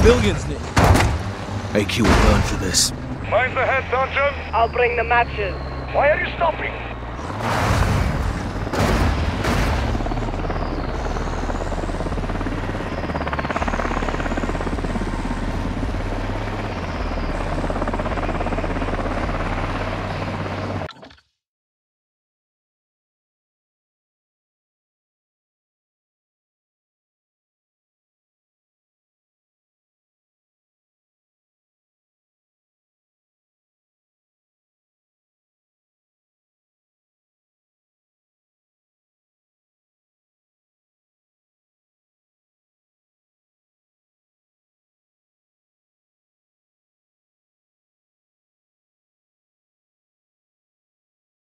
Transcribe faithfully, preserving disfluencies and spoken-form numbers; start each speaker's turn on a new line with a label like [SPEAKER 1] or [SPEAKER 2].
[SPEAKER 1] civilians, Nick.
[SPEAKER 2] A Q will burn for this.
[SPEAKER 3] Mine's ahead, Sergeant.
[SPEAKER 4] I'll bring the matches.
[SPEAKER 3] Why are you stopping?